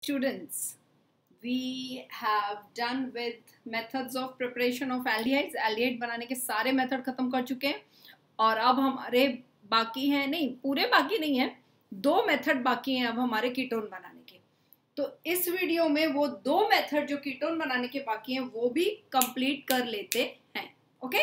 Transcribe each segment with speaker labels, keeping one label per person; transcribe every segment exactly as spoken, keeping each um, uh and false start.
Speaker 1: students, we have done with methods of preparation of aldehydes. aldehyde बनाने के सारे method खत्म कर चुके हैं और अब हमारे बाकी हैं, नहीं पूरे बाकी नहीं है, दो मेथड बाकी हैं अब हमारे कीटोन बनाने के। तो इस वीडियो में वो दो मेथड जो कीटोन बनाने के बाकी हैं वो भी कंप्लीट कर लेते हैं। Okay,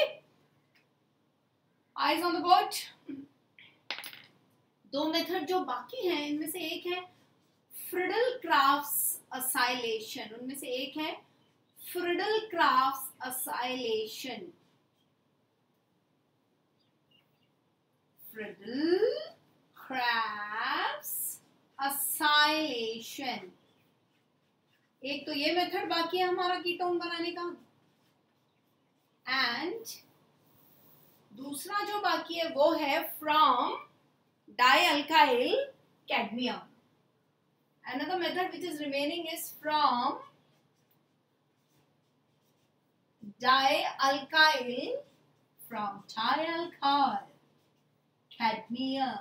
Speaker 1: eyes on the board. दो मेथड जो बाकी हैं इनमें से एक है फ्रिडल-क्राफ्ट्स असाइलेशन, उनमें से एक है फ्रिडल-क्राफ्ट्स असाइलेशन। फ्रिडल-क्राफ्ट्स असाइलेशन, एक तो ये मेथड बाकी है हमारा कीटोन बनाने का, एंड दूसरा जो बाकी है वो है from dialkyl cadmium. Another method which is remaining is from dialkyl, from dialkyl cadmium,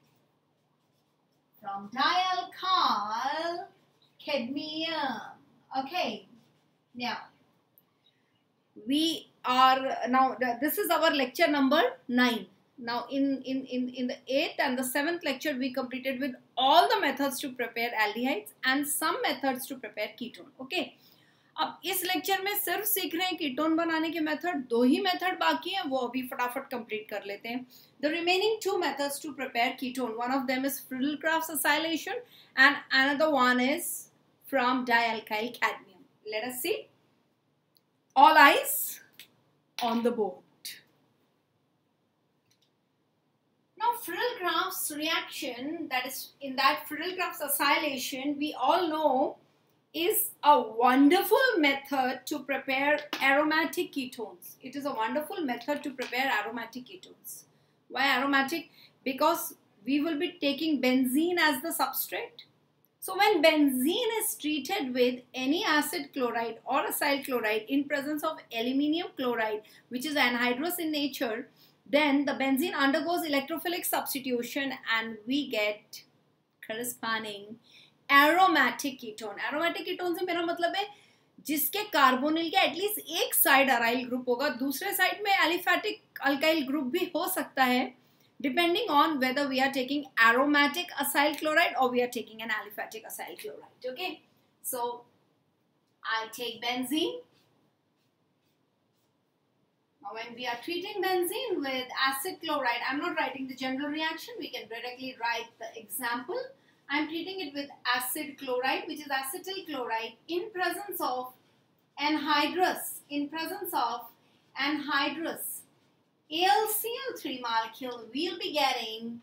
Speaker 1: from dialkyl cadmium. Okay, now we are now this is our lecture number nine. Now in, in, in, in the eighth and the seventh lecture we completed with all the methods to prepare aldehydes and some methods to prepare ketone. Okay. अब इस lecture में सिर्फ सीख रहे हैं ketone बनाने के method, दो ही मेथड बाकी हैं वो अभी फटाफट कंप्लीट कर लेते हैं। The remaining two methods to prepare ketone, one of them is Friedel-Crafts acylation and another one is from dialkyl cadmium. Let us see. All eyes on the board. Now Friedel-Crafts reaction, that is in that Friedel-Crafts acylation, we all know is a wonderful method to prepare aromatic ketones. It is a wonderful method to prepare aromatic ketones. Why aromatic? Because we will be taking benzene as the substrate. So when benzene is treated with any acid chloride or acyl chloride in presence of aluminium chloride, which is anhydrous in nature, then the benzene undergoes electrophilic substitution and we get corresponding aromatic ketone. Aromatic ketone से मेरा मतलब है जिसके carbonyl के at least एक side aryl group होगा, दूसरे side में एलिफेटिक अल्काइल ग्रुप भी हो सकता है, depending on whether we are taking aromatic acyl chloride or we are taking an aliphatic acyl chloride. Okay, so I take benzene. Now when we are treating benzene with acid chloride, I'm not writing the general reaction, we can directly write the example. I'm treating it with acid chloride, which is acetyl chloride in presence of anhydrous, in presence of anhydrous A l C l three molecule. We'll be getting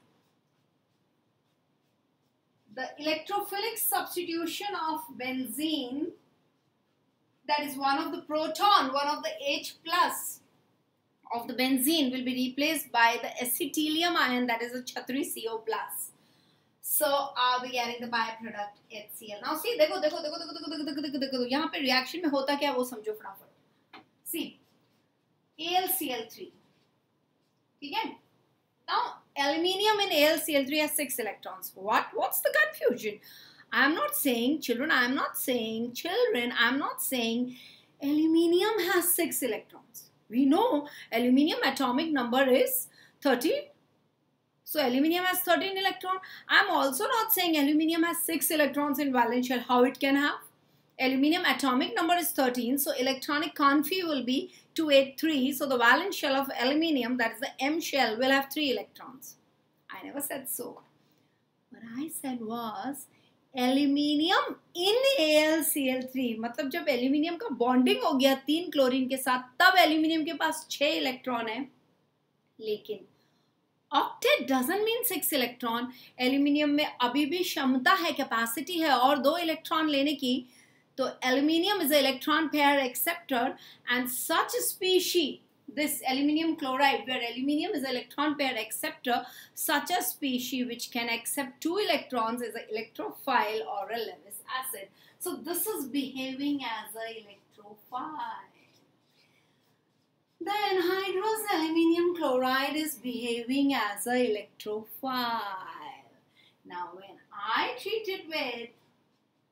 Speaker 1: the electrophilic substitution of benzene, that is one of the proton, one of the H plus of the benzene will be replaced by the acetylenium ion, that is a Chhatri C O plus. So I'll be getting the byproduct H C l. Now see, देखो देखो देखो देखो देखो देखो देखो देखो यहाँ पे reaction में होता क्या वो समझो फटाफट। See, A l C l three, ठीक है? Now aluminium in A l C l three has six electrons. What? What's the confusion? I am not saying children. I am not saying children. I am not saying aluminium has six electrons. We know aluminium atomic number is thirteen. So aluminium has thirteen electrons. I am also not saying aluminium has six electrons in valence shell. How it can have? Aluminium atomic number is thirteen. So electronic confi will be two eighty-three. So the valence shell of aluminium, that is the M shell, will have three electrons. I never said so. What I said was aluminium in A l C l three. मतलब जब aluminium का bonding हो गया तीन chlorine के साथ तब aluminium के पास छह इलेक्ट्रॉन है, लेकिन octet doesn't mean six electron. aluminium में अभी भी क्षमता है, capacity है और दो इलेक्ट्रॉन लेने की, तो aluminium is an electron pair acceptor and such species, this aluminium chloride where aluminium is an electron pair acceptor, such a species which can accept two electrons is an electrophile or a Lewis acid. So this is behaving as a electrophile. The anhydrous aluminium chloride is behaving as a electrophile. Now when I treat it with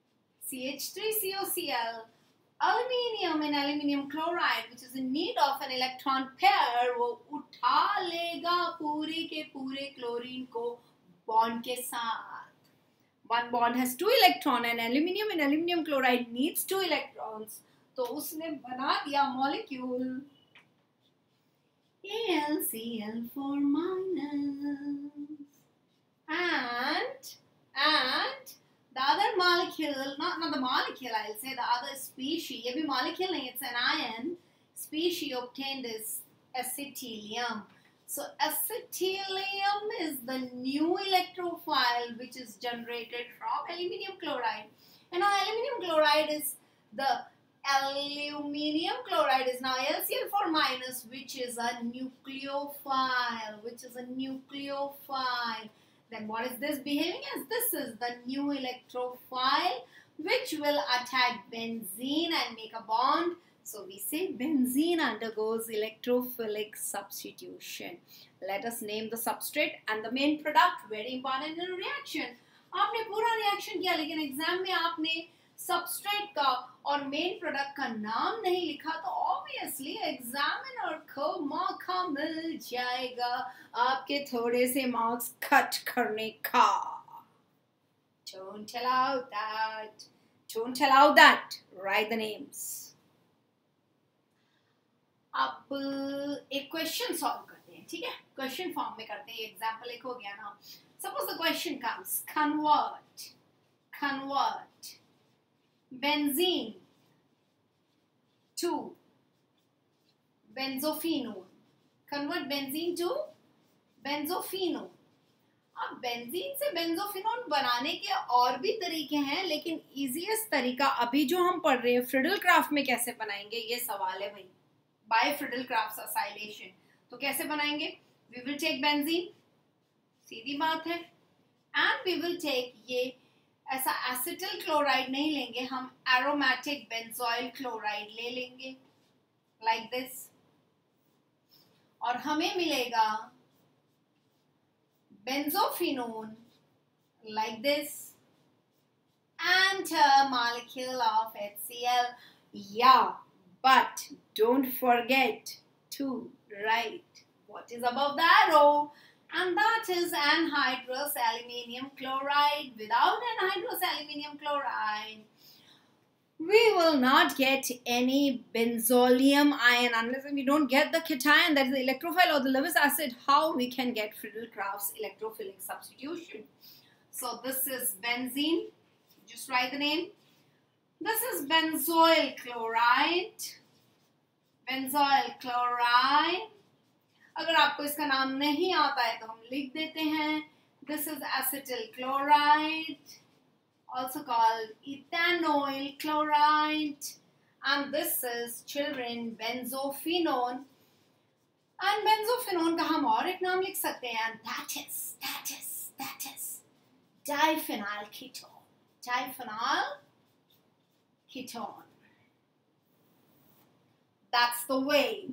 Speaker 1: C H three C O C L, aluminium and aluminium chloride, which is in need of an electron pair, वो उठा लेगा पूरे के पूरे chlorine को bond के साथ. One bond has two electrons and aluminium and aluminium chloride needs two electrons. तो उसने बना दिया molecule A L C L four minus. And, and the other molecule, not, not the molecule, I'll say the other species, ये भी molecule नहीं, it's an ion, species obtained is acetylium. So acetylium is the new electrophile which is generated from aluminium chloride. And now aluminium chloride is the aluminium chloride is now L C L four minus, which is a nucleophile, which is a nucleophile. Then what is this behaving as? This is the new electrophile which will attack benzene and make a bond. So we say benzene undergoes electrophilic substitution. Let us name the substrate and the main product. Very important in a reaction. आपने पूरा reaction किया लेकिन exam में आपने substrate का और main product का नाम नहीं लिखा तो obviously examiner को मौका मिल जाएगा आपके थोड़े से marks cut करने का. Don't allow that. Don't allow that. Write the names. अब एक क्वेश्चन सॉल्व करते हैं, ठीक है? क्वेश्चन फॉर्म में करते हैं. एग्जांपल एक हो गया ना. Suppose the question comes, convert convert benzene to benzophenone. Convert benzene to benzophenone. अब बेंजीन से बेंजोफिनोन बनाने के और भी तरीके हैं, लेकिन इजीएस्ट तरीका अभी जो हम पढ़ रहे हैं फ्रिडल-क्राफ्ट में कैसे बनाएंगे ये सवाल है भाई. By Friedel-Crafts acylation. तो कैसे बनाएंगे? We will take benzene, सीधी बात है, and we will take ये ऐसा acetyl chloride नहीं लेंगे, हम aromatic benzoyl chloride ले लेंगे, like this, और हमें मिलेगा benzophenone, like this, and a molecule of H C L. Yeah. But don't forget to write what is above the arrow, and that is anhydrous aluminium chloride. Without anhydrous aluminium chloride, we will not get any benzolium ion unless we don't get the cation, that is the electrophile or the Lewis acid. How we can get Friedel-Crafts electrophilic substitution? So this is benzene. Just write the name. This is benzoyl chloride. Benzoyl chloride. अगर आपको इसका नाम नहीं आता है तो हम लिख देते हैं. This is acetyl chloride, also called ethanoyl chloride, and this is children benzophenone. And benzophenone का हम और एक नाम लिख सकते हैं, and that is that is that is diphenyl ketone. Diphenyl ketone. That's the way.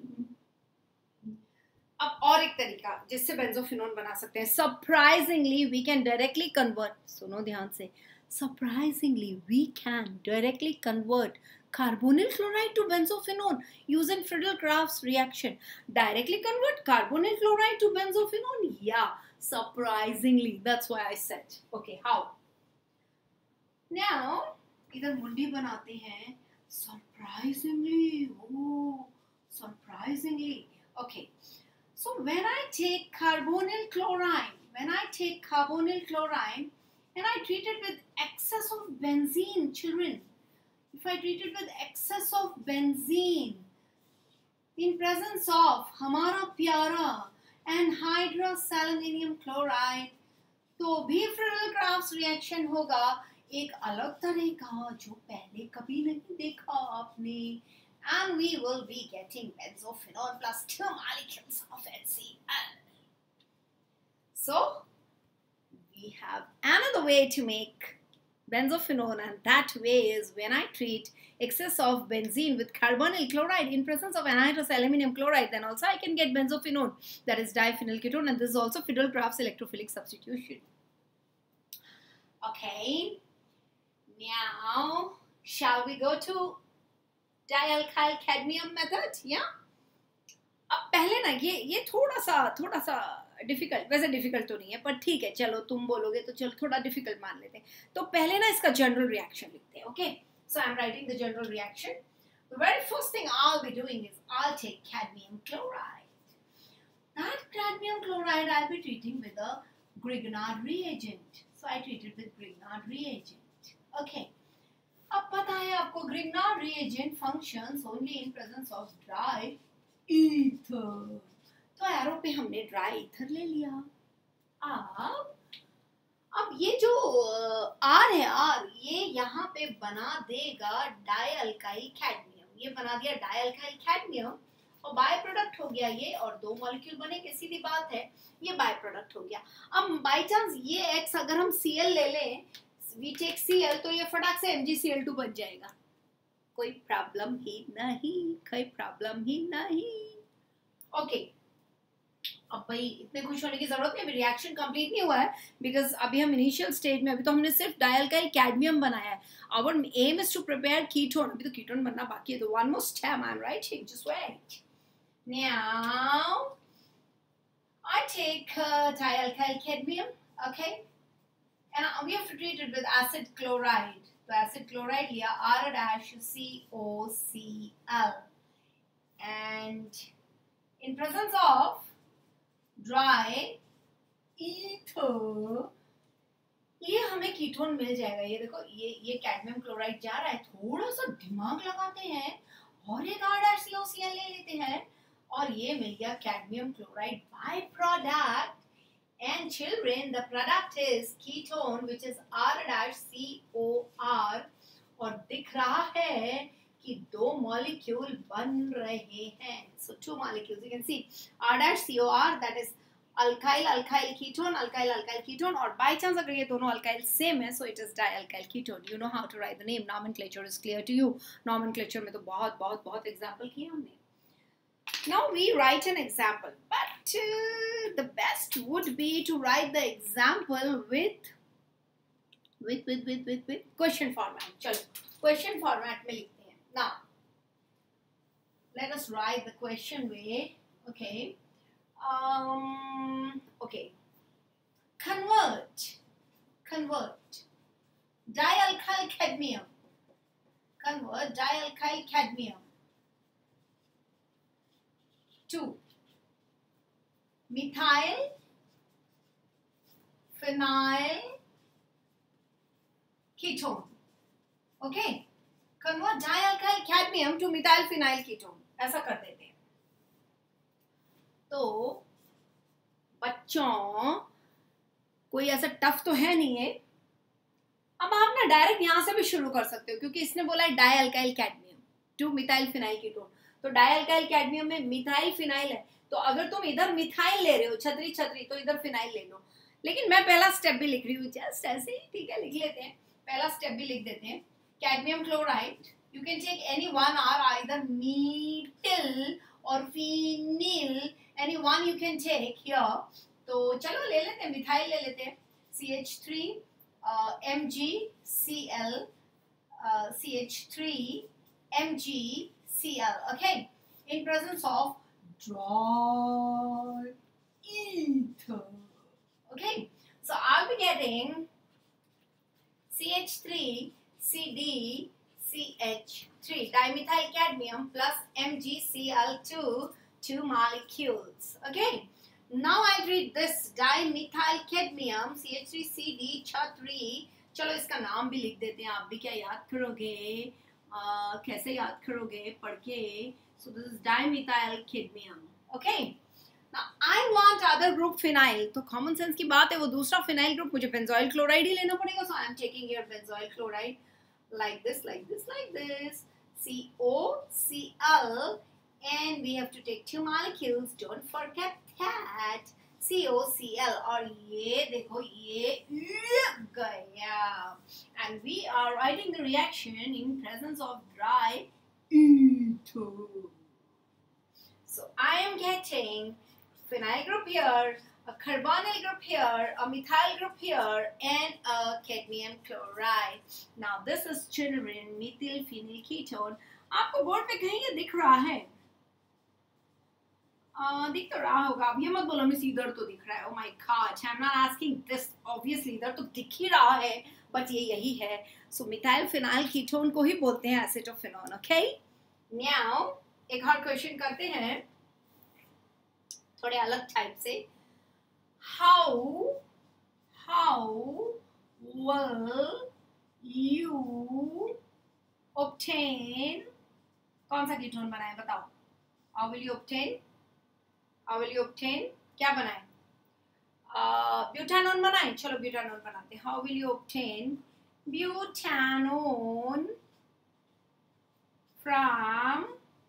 Speaker 1: अब और एक तरीका जिससे बेंजोफिनोन बना सकते हैं. Surprisingly, we can directly convert. सुनो ध्यान से. Surprisingly, we can directly convert carbonyl chloride to benzophenone using Friedel-Crafts reaction. Directly convert carbonyl chloride to benzophenone? Yeah, surprisingly. That's why I said. Okay, how? Now, इधर मुंडी बनाते हैं. Surprisingly, oh, surprisingly. Okay, so when I take carbonyl chloride, when I take carbonyl chloride and I treat it with excess of benzene, children, if I treat it with excess of benzene in presence of हमारा प्यारा anhydrous aluminium chloride, तो भी Friedel-Crafts reaction होगा एक अलग तरह का जो पहले कभी नहीं देखा आपने, and we will be getting benzophenone plus two molecules of H C L. So we have another way to make benzophenone, and that way is when I treat excess of benzene with carbonyl chloride in presence of anhydrous aluminium chloride, then also I can get benzophenone, that is diphenyl ketone, and this is also Friedel-Crafts electrophilic substitution. Okay. Now, shall we go to dialkyl cadmium method? Yeah. अब पहले ना ये ये थोड़ा सा थोड़ा सा difficult, वैसे डिफिकल्ट तो नहीं है पर ठीक है, चलो तुम बोलोगे तो चलो थोड़ा डिफिकल्ट मान लेते हैं. तो पहले ना इसका जनरल रिएक्शन लिखते हैं. Okay, so I am writing the general reaction. The very first thing I'll be doing is I'll take cadmium chloride. That cadmium chloride I'll be treating with a Grignard reagent. So I treat it with Grignard reagent. Okay. अब पता है आपको Grignard reagent functions only in presence of dry ether. तो arrow पे हमने dry ether ले लिया. अब अब ये जो आर है, आर ये यहाँ पे बना देगा डाइअल्काइल कैडमियम. ये बना दिया डाइअल्काइल कैडमियम और बाय प्रोडक्ट हो गया ये, और दो मॉलिक्यूल बनेंगे, सीधी बात है, ये बाय प्रोडक्ट हो गया. अब बाय चांस ये एक्स अगर हम Cl ले लें, वी टेक Cl, तो ये फटाक से M G C L two बन जाएगा. कोई प्रॉब्लम ही नहीं, कोई प्रॉब्लम ही नहीं. Okay okay. अब भाई इतने खुश होने की जरूरत नहीं, अभी रिएक्शन कंप्लीट नहीं हुआ है, बिकॉज अभी हम इनिशियल स्टेज में, अभी तो हमने सिर्फ डाइअल्काइल कैडमियम बनाया है. Our aim is to prepare ketone, अभी तो कीटोन बनना बाकी है. तो one more step I am writing, just wait. Now I take dialkyl cadmium, okay, and we have to treat it with acid chloride. तो acid chloride लिया, R dash C O C L, and in presence of dry ether ये हमें ketone मिल जाएगा. ये देखो, ये ये cadmium chloride जा रहा है, थोड़ा सा दिमाग लगाते हैं और एक R dash C O C L ले लेते हैं, और ये मिल गया cadmium chloride by product. And children, the product is ketone which is R dash C O R, और दिख रहा है कि दो मॉलिक्यूल बन रहे हैं. So two molecules, you can see R dash C O R, that is alkyl alkyl ketone, alkyl alkyl ketone, और by chance अगर ये दोनों alkyl same है, so it is dialkyl ketone. You know how to write the name, nomenclature is clear to you. Nomenclature में तो बहुत बहुत बहुत example किए हमने. Now we write an example, but uh, the best would be to write the example with with with with with with question format. चलो question format में लिखते हैं. Now, let us write the question way. Okay. Um, okay. Convert. Convert. Dialkyl cadmium. Convert dialkyl cadmium to methyl phenyl ketone. Okay. Convert dialkyl cadmium to methyl phenyl ketone. ऐसा कर देते हैं. तो बच्चों, कोई ऐसा टफ तो है नहीं है. अब आप ना डायरेक्ट यहां से भी शुरू कर सकते हो, क्योंकि इसने बोला है dialkyl cadmium to methyl phenyl ketone. तो डाइअल्काइल कैडमियम में मिथाइल फिनाइल है, तो अगर तुम इधर मिथाइल ले रहे हो, छतरी छतरी, तो इधर फिनाइल ले लो. लेकिन मैं पहला स्टेप भी लिख रही हूँ, जस्ट ऐसे ही, ठीक है, लिख लेते हैं. पहला स्टेप भी लिख देते हैं. Cadmium chloride, you can take any one R, either methyl or phenyl, any one you can take here. तो चलो ले लेते हैं, मिथाइल ले लेते हैं. C H three uh, M G C L uh, C H three M G C L, okay, in presence of dry ether. Okay, so I'll be getting C H three C D C H three, dimethyl cadmium plus M G C L two, two molecules. Okay, now I treat this dimethyl cadmium C H three C D H three. चलो इसका नाम भी लिख देते हैं. आप भी क्या याद करोगे, uh, कैसे याद करोगे, पढ़ के. So this is dimethyl cadmium. Okay. Now I want other group phenyl. तो common sense की बात है, वो दूसरा phenyl group मुझे benzoyl chloride ही लेना पड़ेगा. So I am taking here benzoyl chloride. Like this, like this, like this, C O C L, and we have to take two molecules. Don't forget that C O C L. और ये देखो, ये गया, and we are writing the reaction in presence of dry ether. So I am getting phenyl group here, a carbonyl group here, a methyl group here, and a cadmium chloride. Now this is children methyl phenyl ketone. आपको board पे कहीं ये दिख रहा है? Uh, दिख तो रहा होगा. अब ये मत बोलो मिस इधर तो दिख रहा है. Oh my God, I'm not asking this. Obviously इधर तो दिख ही रहा है, but ये यही है. So methyl phenyl ketone को ही बोलते हैं acetophenone. Okay? Now एक और क्वेश्चन करते हैं थोड़े अलग टाइप से. How how will you obtain, कौन सा कीटोन बनाए बताओ? How will you obtain? How will you obtain? क्या बनाए? ब्यूटानोन बनाए. चलो ब्यूटानोन बनाते हैं. How will you obtain butanone from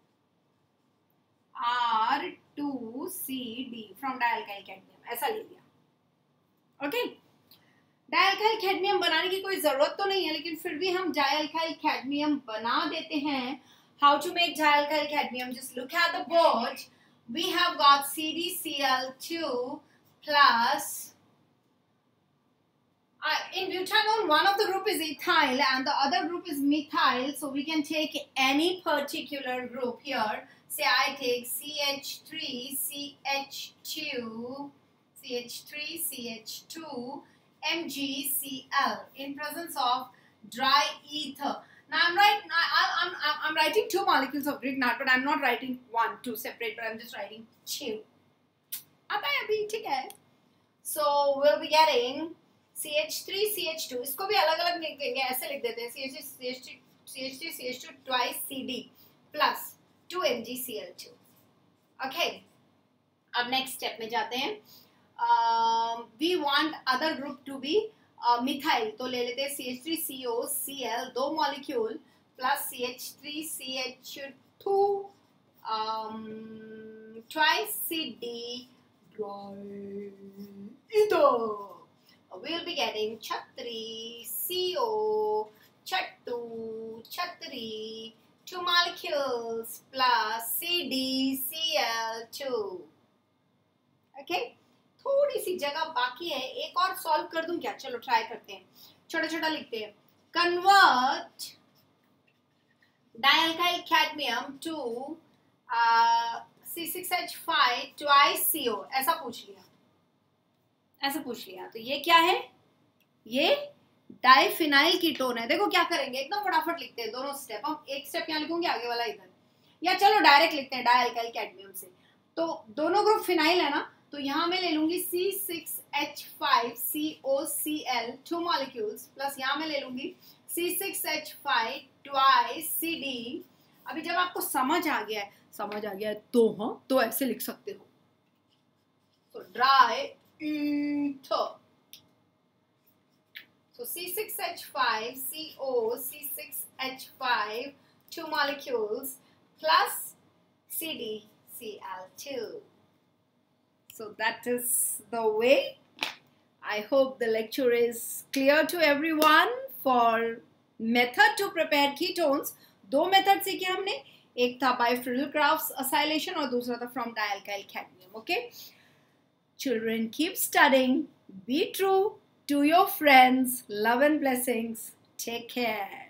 Speaker 1: R two C D from dialkyl cadmium? ऐसा ले लिया. ओके. डायल्काइल कैडमियम बनाने की कोई जरूरत तो नहीं है, लेकिन फिर भी हम डायल्काइल कैडमियम बना देते हैं. How to make dialkyl cadmium? Just look at the board. We have got C D C L two plus uh, in butanone one of the group is ethyl and the other group is methyl, so we can take any particular group here. Say I take C H three C H two C H three C H two M G C L in presence of dry ether. Now I'm right. I'm I'm I'm writing two molecules of grignard, but I'm not writing one, two separate. But I'm just writing two. आता है अभी, ठीक है? So we'll be getting C H three C H two. इसको भी अलग अलग लिख देंगे. ऐसे लिख देते हैं. C H three C H two C H three C H two twice C D plus two M G C L two. Okay. अब next step में जाते हैं. Uh, we want other group to be uh, methyl, तो ले लेते हैं C H three C O C L दो molecule plus C H three C H two um, twice C D ether. We'll be getting Chatri C O Chattu Chatri two molecules plus C D C L two. Okay. थोड़ी सी जगह बाकी है. एक और solve कर दूं क्या? चलो ट्राई करते हैं. छोटा छोटा लिखते हैं. Convert dialkyl cadmium to C six H five twice C O. ऐसा पूछ लिया. ऐसा पूछ लिया. तो ये क्या है? ये डाइफिनाइल कीटोन है. देखो क्या करेंगे, एकदम फटाफट लिखते हैं दोनों स्टेप. हम एक स्टेप यहाँ लिखूंगे, आगे वाला इधर. या चलो डायरेक्ट लिखते हैं डायल्काइल कैडमियम से. तो दोनों ग्रुप फिनाइल है ना, तो यहाँ मैं ले लूंगी C six H five C O C L two molecules plus यहाँ मैं ले लूंगी C six H five twice C D. अभी जब आपको समझ आ गया है, समझ आ गया है तो हाँ, तो ऐसे लिख सकते हो. तो dry ether. So C six H five C O C six H five two molecules plus C D C L two. So that is the way. I hope the lecture is clear to everyone. For method to prepare ketones, दो method सीखे हमने. एक था by Friedel-Crafts acylation और दूसरा था from dialkyl cadmium. Okay. Children, keep studying. Be true to your friends. Love and blessings. Take care.